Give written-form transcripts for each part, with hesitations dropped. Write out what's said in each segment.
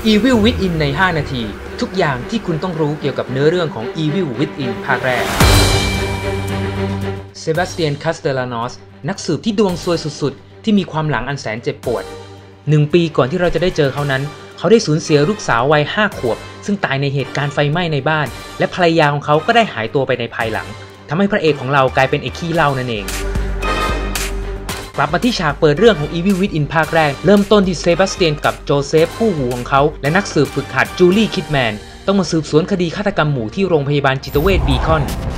Evil Within ใน 5 นาทีทุกอย่างที่คุณต้องรู้เกี่ยวกับเนื้อเรื่องของ Evil Within ภาคแรกเซบาสเตียน คาสเตลานอสนักสืบที่ดวงซวยสุดๆที่มีความหลังอันแสนเจ็บปวด1 ปีก่อนที่เราจะได้เจอเขานั้นเขาได้สูญเสียลูกสาววัย 5 ขวบซึ่งตายในเหตุการณ์ไฟไหม้ในบ้านและภรรยาของเขาก็ได้หายตัวไปในภายหลังทำให้พระเอกของเรากลายเป็นไอ้ขี้เหล้านั่นเองกลับมาที่ฉากเปิดเรื่องของ Evil Within ภาคแรกเริ่มต้นที่เซบาสเตียนกับโจเซฟคู่หูของเขาและนักสืบฝึกหัดจูลี่ คิดแมนต้องมาสืบสวนคดีฆาตกรรมหมู่ที่โรงพยาบาลจิตเวชบีคอน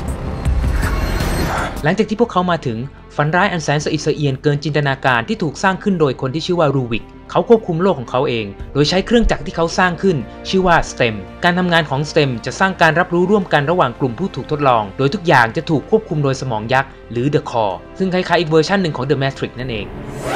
หลังจากที่พวกเขามาถึงฝันร้ายอันแสนสะอิดสะเอียนเกินจินตนาการที่ถูกสร้างขึ้นโดยคนที่ชื่อว่ารูวิกเขาควบคุมโลกของเขาเองโดยใช้เครื่องจักรที่เขาสร้างขึ้นชื่อว่า STEM การทำงานของ STEM จะสร้างการรับรู้ร่วมกันระหว่างกลุ่มผู้ถูกทดลองโดยทุกอย่างจะถูกควบคุมโดยสมองยักษ์หรือ The Core ซึ่งคล้ายๆอีกเวอร์ชันหนึ่งของ The Matrix นั่นเอง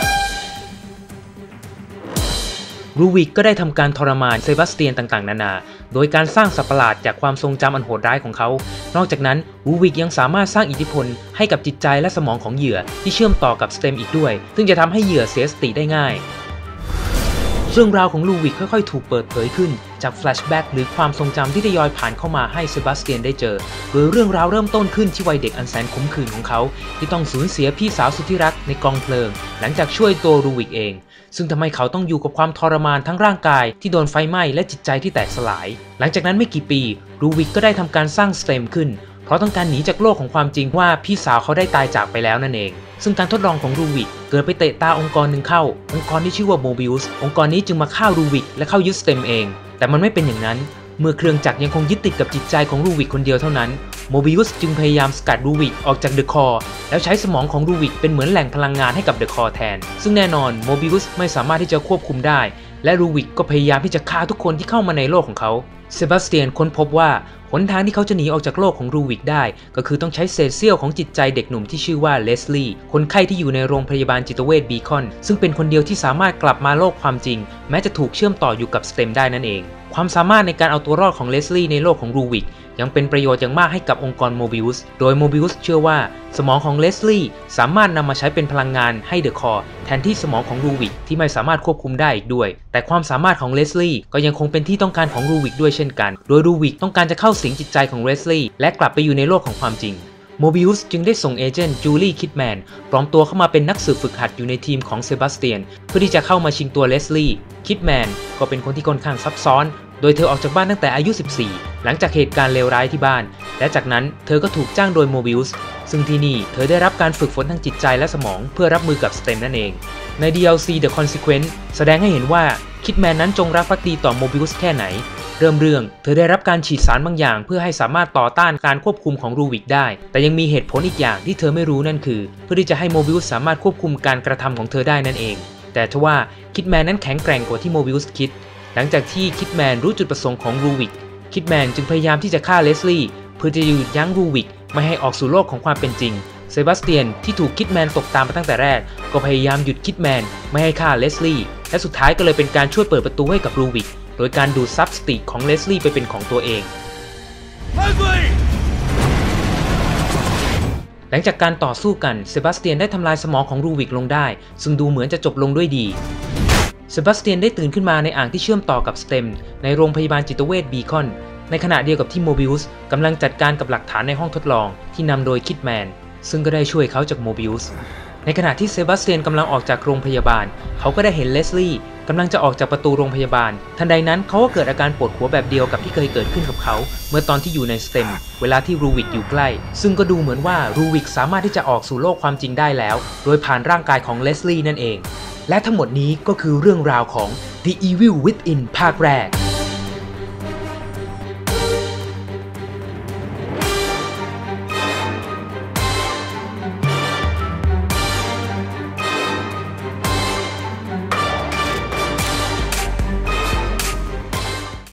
รูวิกก็ได้ทำการทรมานเซบาสเตียนต่างๆนานาโดยการสร้างสัตว์ประหลาดจากความทรงจำอันโหดร้ายของเขานอกจากนั้นรูวิกยังสามารถสร้างอิทธิพลให้กับจิตใจและสมองของเหยื่อที่เชื่อมต่อกับ STEM อีกด้วยซึ่งจะทำให้เหยื่อเสียสติได้ง่ายเรื่องราวของรูวิกค่อยๆถูกเปิดเผยขึ้นจากแฟลชแบ็กหรือความทรงจำที่ทยอยผ่านเข้ามาให้เซบาสเตียนได้เจอโดยเรื่องราวเริ่มต้นขึ้นที่วัยเด็กอันแสนขมขื่นของเขาที่ต้องสูญเสียพี่สาวสุดที่รักในกองเพลิงหลังจากช่วยตัวรูวิกเองซึ่งทำให้เขาต้องอยู่กับความทรมานทั้งร่างกายที่โดนไฟไหม้และจิตใจที่แตกสลายหลังจากนั้นไม่กี่ปีรูวิกก็ได้ทำการสร้างสเต็มขึ้นเพราะต้องการหนีจากโลกของความจริงว่าพี่สาวเขาได้ตายจากไปแล้วนั่นเองซึ่งการทดลองของรูวิกเกิดไปเตะตาองค์กรหนึ่งเข้าองค์กรที่ชื่อว่าโมบิอุสองค์กรนี้จึงมาฆ่ารูวิกและเข้ายึดสเต็มเองแต่มันไม่เป็นอย่างนั้นเมื่อเครื่องจักรยังคงยึดติดกับจิตใจของรูวิกคนเดียวเท่านั้นโมบิอุสจึงพยายามสกัดรูวิกออกจากเดอะคอร์แล้วใช้สมองของรูวิกเป็นเหมือนแหล่งพลังงานให้กับเดอะคอร์แทนซึ่งแน่นอนโมบิอุสไม่สามารถที่จะควบคุมได้และรูวิกก็พยายามที่จะฆ่าทุกคนที่เข้ามาในโลกของเขาเซบาสเตียนค้นพบว่าหนทางที่เขาจะหนีออกจากโลกของรูวิกได้ก็คือต้องใช้เศษเสี้ยวของจิตใจเด็กหนุ่มที่ชื่อว่าเลสลี่คนไข้ที่อยู่ในโรงพยาบาลจิตเวชบีคอนซึ่งเป็นคนเดียวที่สามารถกลับมาโลกความจริงแม้จะถูกเชื่อมต่ออยู่กับสเต็มได้นั่นเองความสามารถในการเอาตัวรอดของเลสลี่ในโลกของรูวิกยังเป็นประโยชน์อย่างมากให้กับองค์กรโมบิอุสโดยโมบิอุสเชื่อว่าสมองของเลสลี่สามารถนำมาใช้เป็นพลังงานให้เดอะคอร์แทนที่สมองของรูวิกที่ไม่สามารถควบคุมได้อีกด้วยแต่ความสามารถของเลสลี่ก็ยังคงเป็นที่ต้องการของรูวิกด้วยเช่นกันโดยรูวิกต้องการจะเข้าสิงจิตใจของเลสลี่และกลับไปอยู่ในโลกของความจริงโมบิอุสจึงได้ส่งเอเจนต์จูลี่ คิดแมนปลอมตัวเข้ามาเป็นนักสืบฝึกหัดอยู่ในทีมของเซบาสเตียนเพื่อที่จะเข้ามาชิงตัวเลสลี่คิดแมนก็เป็นคนที่ค่อนข้างซับซ้อนโดยเธอออกจากบ้านตั้งแต่อายุ 14 หลังจากเหตุการณ์เลวร้ายที่บ้านและจากนั้นเธอก็ถูกจ้างโดยโมบิอุสซึ่งที่นี่เธอได้รับการฝึกฝนทางจิตใจและสมองเพื่อรับมือกับสเต็มนั่นเองใน DLC The Consequence แสดงให้เห็นว่าคิดแมนนั้นจงรักภักดีต่อโมบิอุสแค่ไหนเริ่มเรื่องเธอได้รับการฉีดสารบางอย่างเพื่อให้สามารถต่อต้านการควบคุมของรูวิกได้แต่ยังมีเหตุผลอีกอย่างที่เธอไม่รู้นั่นคือเพื่อที่จะให้โมบิอุสสามารถควบคุมการกระทำของเธอได้นั่นเองแต่ทว่าคิดแมนนั้นแข็งแกร่งกว่าที่โมบิอุสคิดหลังจากที่คิดแมนรู้จุดประสงค์ของรูวิกคิดแมนจึงพยายามที่จะฆ่าเลสลี่เพื่อจะหยุดยั้งรูวิกไม่ให้ออกสู่โลกของความเป็นจริงเซบาสเตียนที่ถูกคิดแมนตกตามมาตั้งแต่แรกก็พยายามหยุดคิดแมนไม่ให้ฆ่าเลสลี่และสุดท้ายก็เลยเป็นการช่วยเปิดประตูให้กับรูวิกโดยการดูดซับสติของเลสลี่ไปเป็นของตัวเองหลังจากการต่อสู้กันเซบาสเตียนได้ทำลายสมองของรูวิกลงได้ซึ่งดูเหมือนจะจบลงด้วยดีเซบาสเตียนได้ตื่นขึ้นมาในอ่างที่เชื่อมต่อกับสเต็มในโรงพยาบาลจิตเวชบีคอนในขณะเดียวกับที่โมบิอุสกำลังจัดการกับหลักฐานในห้องทดลองที่นำโดยคิดแมนซึ่งก็ได้ช่วยเขาจากโมบิอุสในขณะที่เซบาสเตียนกำลังออกจากโรงพยาบาลเขาก็ได้เห็นเลสลี่กำลังจะออกจากประตูโรงพยาบาลทันใดนั้นเขาก็เกิดอาการปวดหัวแบบเดียวกับที่เคยเกิดขึ้นกับเขาเมื่อตอนที่อยู่ในสเต็มเวลาที่รูวิกอยู่ใกล้ซึ่งก็ดูเหมือนว่ารูวิกสามารถที่จะออกสู่โลกความจริงได้แล้วโดยผ่านร่างกายของเลสลี่นั่นเองและทั้งหมดนี้ก็คือเรื่องราวของ The Evil Within ภาคแรก